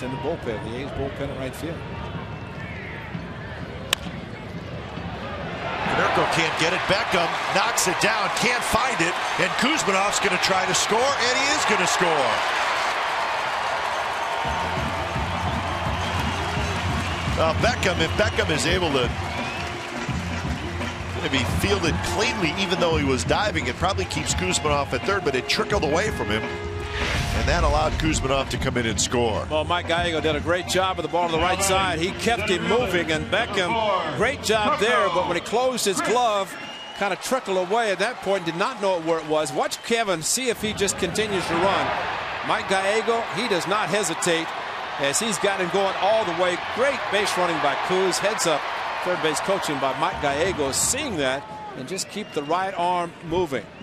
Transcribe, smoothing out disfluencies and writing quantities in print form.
in the bullpen, the A's bullpen at right field. Konerko can't get it. Beckham knocks it down, can't find it, and Kuzminov's going to try to score, and he is going to score. Beckham, if Beckham is able to be fielded cleanly, even though he was diving, it probably keeps Kuzminov at third, but it trickled away from him, and that allowed Kuzminov to come in and score. Well, Mike Gallego did a great job with the ball to the right side. He kept him moving, and Beckham, great job there, but when he closed his glove, kind of trickled away at that point, did not know where it was. Watch Kevin, see if he just continues to run. Mike Gallego, he does not hesitate as he's got him going all the way. Great base running by Kuz. Heads up, third base coaching by Mike Gallego, seeing that and just keep the right arm moving.